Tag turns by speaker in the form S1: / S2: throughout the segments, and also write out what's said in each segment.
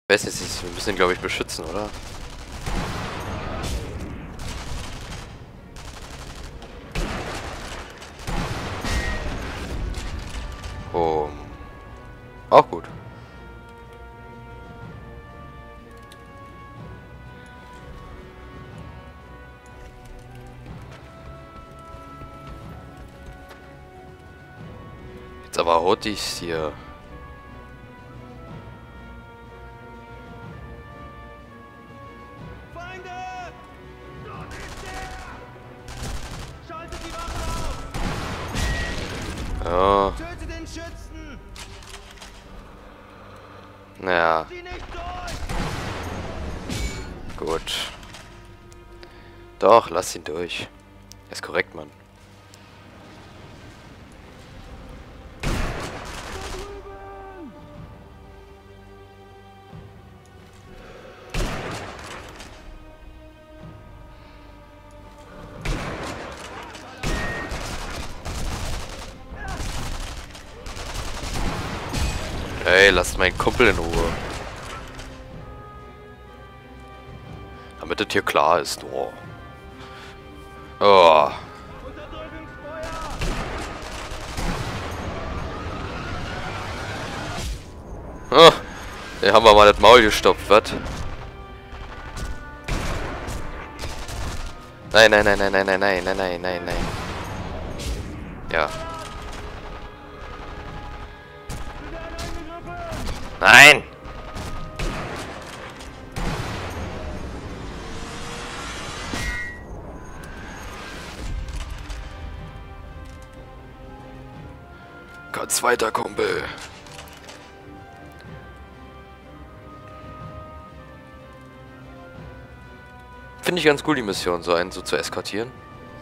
S1: Weiß nicht, wir müssen ihn, glaube ich, beschützen, oder? Oh. Auch gut. Jetzt aber haut ich's hier.
S2: Feinde! Dort ist er! Schaltet die Waffen auf!
S1: Ja.
S2: Töte den Schützen!
S1: Naja,
S2: Sieh nicht durch!
S1: gut. Doch, lass ihn durch. Ist korrekt, Mann. Ey, lasst meinen Kumpel in Ruhe. Damit das hier klar ist. Oh. Oh.
S2: Unterdrückungsfeuer!
S1: Oh. Den haben wir mal das Maul gestopft, was? Nein, nein, nein, nein, nein, nein, nein, nein, nein, nein, nein. Ja. Nein! Kann's weiter, Kumpel. Finde ich ganz cool, die Mission, so einen so zu eskortieren.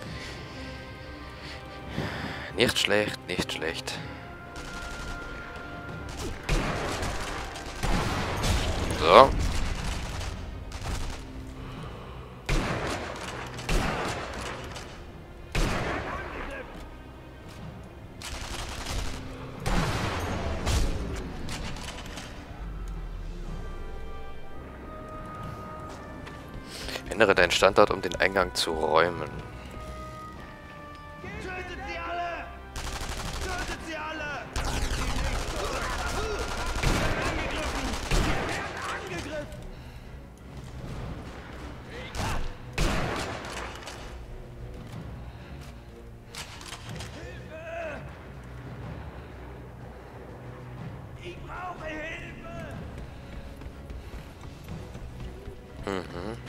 S1: Nicht schlecht, nicht schlecht. So. Ändere deinen Standort, um den Eingang zu räumen.
S2: Tötet sie alle! Tötet sie alle! Angegriffen! Hilfe! Ich brauche Hilfe!
S1: Mhm.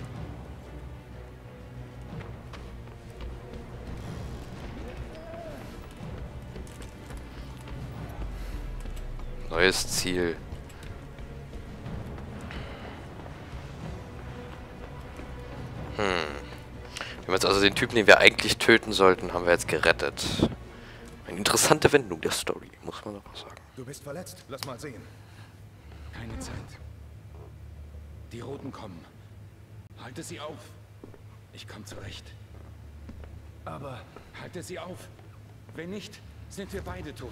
S1: Neues Ziel. Wir haben jetzt also den Typen, den wir eigentlich töten sollten, haben wir jetzt gerettet. Eine interessante Wendung der Story, muss man doch sagen.
S3: Du bist verletzt? Lass mal sehen. Keine Zeit. Die Roten kommen. Halte sie auf. Ich komme zurecht. Aber halte sie auf. Wenn nicht, sind wir beide tot.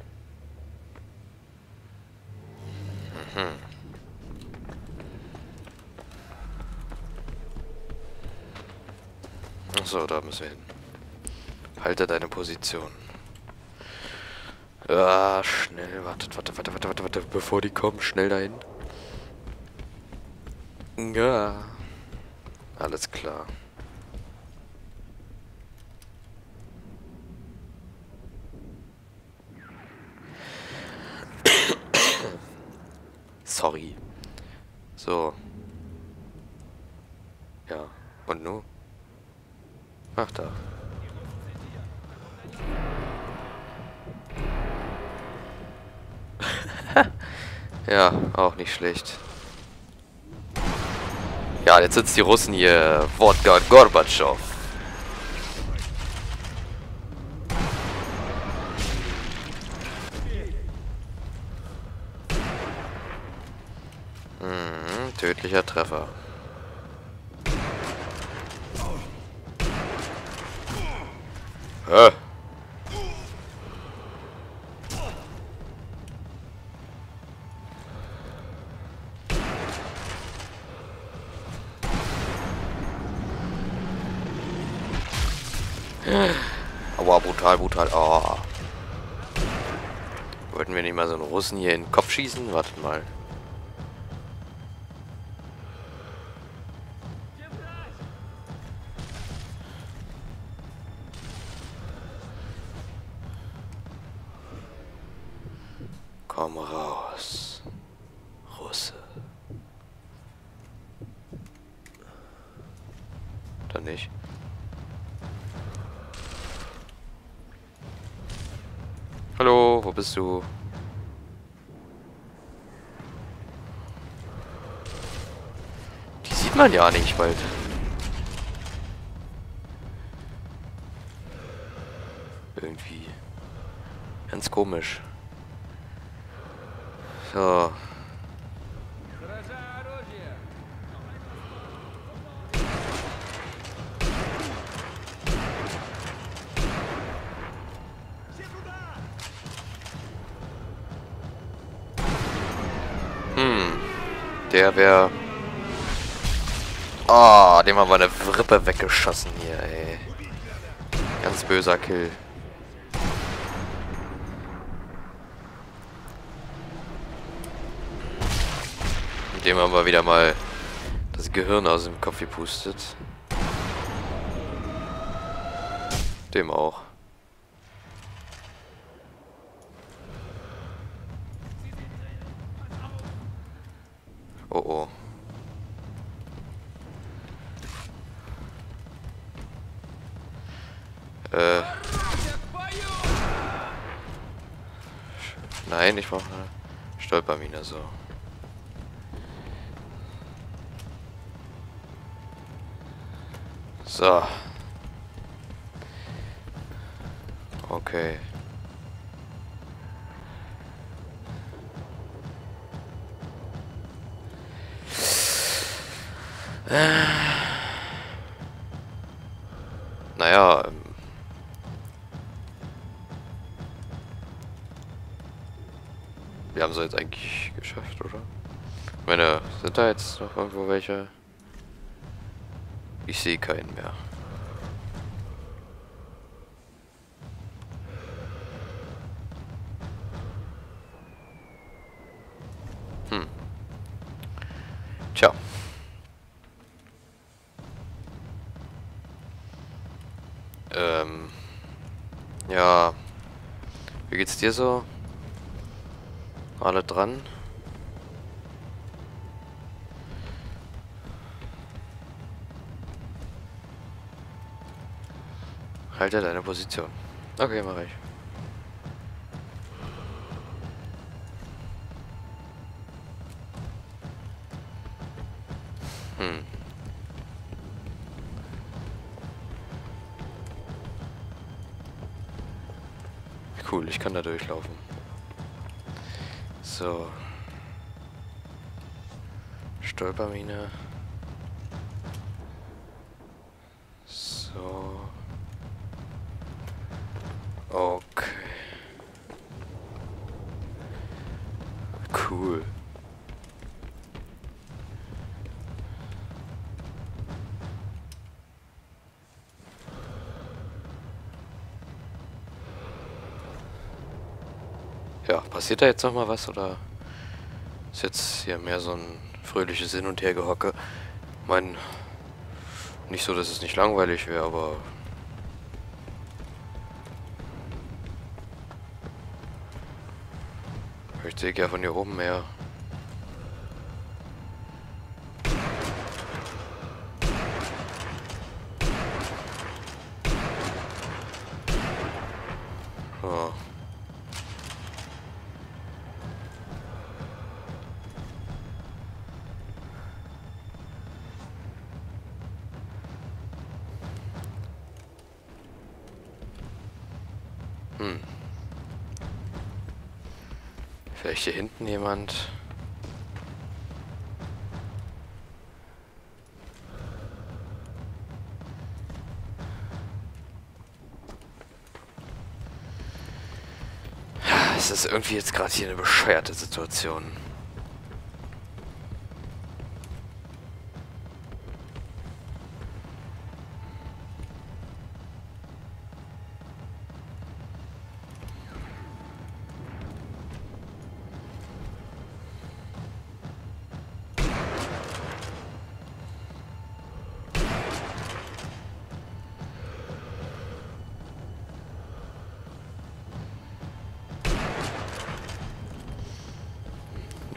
S1: Achso, da müssen wir hin. Halte deine Position. Ja, schnell. Warte, bevor die kommen, schnell dahin. Ja. Alles klar. Sorry. So. Ja. Und nu? Ach, da. Ja, auch nicht schlecht. Ja, jetzt sitzen die Russen hier. Wodka Gorbatschow. Tödlicher Treffer. Hä? Aua, brutal, brutal. Oh. Wollten wir nicht mal so einen Russen hier in den Kopf schießen? Wartet mal. Komm raus, Russe. Dann nicht. Hallo, wo bist du? Die sieht man ja nicht bald. Irgendwie. Ganz komisch. So. Der wäre... Ah, dem haben wir eine Rippe weggeschossen hier, ey. Ganz böser Kill. Dem haben wir wieder mal das Gehirn aus dem Kopf gepustet. Dem auch. Oh oh. Nein, ich brauche eine Stolpermine, so. So. Okay. Naja, wir haben es jetzt eigentlich geschafft, oder? Ich meine, sind da jetzt noch irgendwo welche? Ich sehe keinen mehr. Tja. Ja. Wie geht's dir so? Alle dran? Halte deine Position. Okay, mache ich. Cool, ich kann da durchlaufen. So. Stolpermine. So. Okay. Cool. Ja, passiert da jetzt noch mal was, oder ist jetzt hier mehr so ein fröhliches Hin- und Hergehocke? Ich meine, nicht so, dass es nicht langweilig wäre, aber... Ich sehe ja von hier oben mehr. Oh. Vielleicht hier hinten jemand. Es ist irgendwie jetzt gerade hier eine bescheuerte Situation.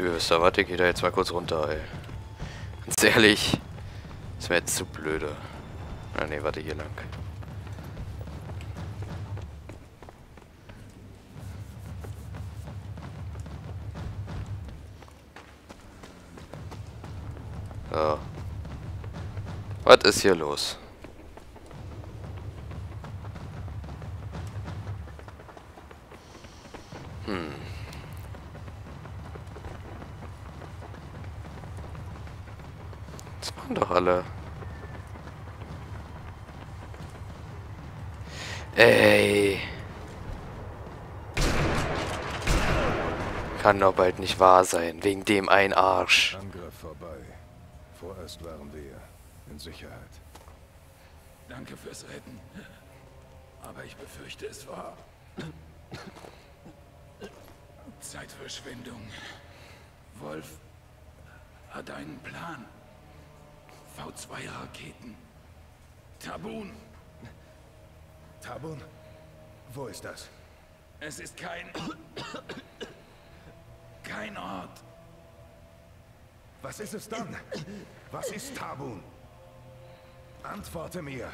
S1: Wisst ihr, warte, ich geh da jetzt mal kurz runter, ey. Ganz ehrlich, das wäre jetzt zu blöde. Ah ne, warte, hier lang. So. Was ist hier los? Das waren doch alle. Ey. Kann doch bald nicht wahr sein, wegen dem ein Arsch.
S3: Angriff vorbei. Vorerst waren wir in Sicherheit. Danke fürs Retten. Aber ich befürchte, es war Zeitverschwendung. Wolf hat einen Plan. V2-Raketen. Tabun.
S2: Tabun? Wo ist das?
S3: Es ist kein Ort.
S2: Was ist es dann? Was ist Tabun? Antworte mir.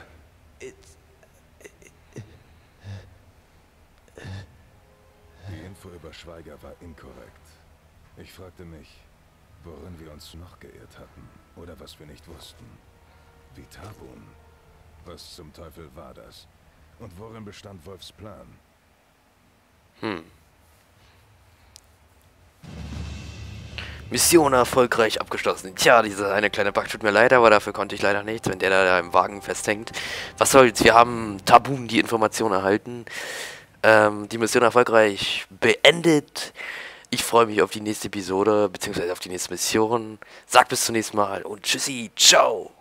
S3: Die Info über Schweiger war inkorrekt. Ich fragte mich, worin wir uns noch geirrt hatten oder was wir nicht wussten. Wie Tabun? Was zum Teufel war das? Und worin bestand Wolfs Plan?
S1: Mission erfolgreich abgeschlossen. Tja, dieser eine kleine Bug tut mir leid, aber dafür konnte ich leider nichts, wenn der da im Wagen festhängt. Was soll's, wir haben Tabun die Information erhalten. Die Mission erfolgreich beendet. Ich freue mich auf die nächste Episode, beziehungsweise auf die nächste Mission. Sag bis zum nächsten Mal und tschüssi, ciao.